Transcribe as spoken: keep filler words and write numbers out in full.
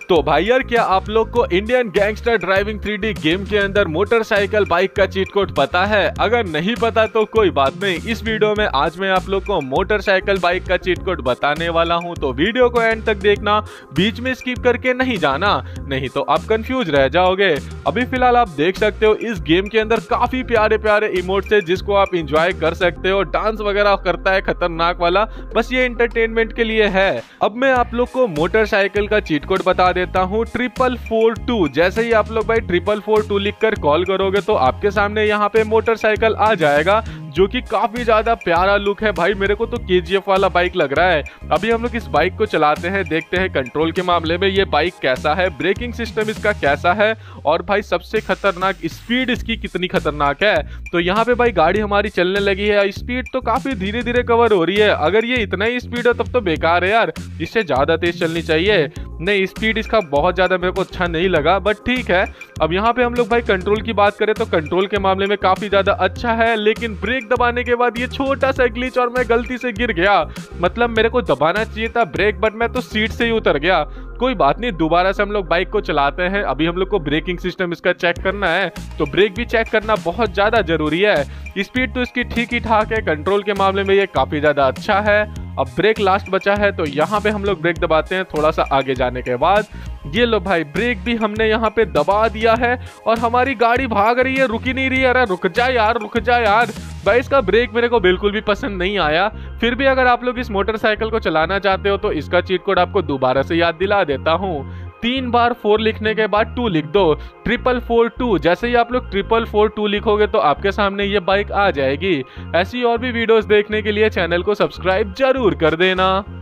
तो भाई यार, क्या आप लोग को Indian gangster driving three D game के अंदर मोटरसाइकिल बाइक का चीट कोड पता है? अगर नहीं पता तो कोई बात नहीं, इस वीडियो में आज मैं आप लोग को मोटरसाइकिल बाइक का चीट कोड बताने वाला हूं। तो वीडियो को एंड तक देखना, बीच में स्किप करके नहीं जाना, नहीं तो आप कंफ्यूज रह जाओगे। अभी फिलहाल आप देख सकते हो इस गेम के अंदर काफी प्यारे प्यारे इमोट्स है जिसको आप इंजॉय कर सकते हो। डांस वगैरह करता है खतरनाक वाला, बस ये एंटरटेनमेंट के लिए है। अब मैं आप लोग को मोटरसाइकिल का चीट कोड बता देता हूँ, ट्रिपल फोर टू। जैसे ही आप लोग भाई ट्रिपल फोर टू लिखकर कॉल करोगे तो आपके सामने यहाँ पे मोटरसाइकिल आ जाएगा, जो कि काफी ज्यादा प्यारा लुक है। भाई मेरे को तो केजीएफ वाला बाइक लग रहा है। अभी हम लोग इस बाइक को चलाते हैं, देखते हैं कंट्रोल के मामले में ये बाइक कैसा है, ब्रेकिंग सिस्टम इसका कैसा है, और भाई सबसे खतरनाक स्पीड इसकी कितनी खतरनाक है। तो यहाँ पे भाई गाड़ी हमारी चलने लगी है, स्पीड तो काफी धीरे धीरे कवर हो रही है। अगर ये इतना ही स्पीड हो तब तो बेकार है यार, इससे ज्यादा तेज चलनी चाहिए। नहीं, स्पीड इसका बहुत ज्यादा मेरे को अच्छा नहीं लगा, बट ठीक है। अब यहाँ पे हम लोग भाई कंट्रोल की बात करें तो कंट्रोल के मामले में काफी ज्यादा अच्छा है, लेकिन ब्रेक दबाने के बाद ये छोटा सा ग्लिच और मैं गलती से गिर गया। मतलब मेरे को दबाना चाहिए था ब्रेक, बट मैं तो सीट से ही उतर गया। कोई बात नहीं, दोबारा से हम लोग बाइक को चलाते हैं। अभी हम लोग को ब्रेकिंग सिस्टम इसका चेक करना है, तो ब्रेक भी चेक करना बहुत ज्यादा जरूरी है। स्पीड तो इसकी ठीक ही ठाक है, कंट्रोल के मामले में ये काफी ज्यादा अच्छा है। अब ब्रेक लास्ट बचा है, तो यहाँ पे हम लोग ब्रेक दबाते हैं थोड़ा सा आगे जाने के बाद। ये लो भाई, ब्रेक भी हमने यहाँ पे दबा दिया है और हमारी गाड़ी भाग रही है, रुक ही नहीं रही है। अरे रुक जा यार, रुक जा यार। भाई इसका ब्रेक मेरे को बिल्कुल भी पसंद नहीं आया। फिर भी अगर आप लोग इस मोटरसाइकिल को चलाना चाहते हो तो इसका चीट कोड आपको दोबारा से याद दिला देता हूँ। तीन बार फोर लिखने के बाद टू लिख दो, ट्रिपल फोर टू। जैसे ही आप लोग ट्रिपल फोर टू लिखोगे तो आपके सामने ये बाइक आ जाएगी। ऐसी और भी वीडियोस देखने के लिए चैनल को सब्सक्राइब जरूर कर देना।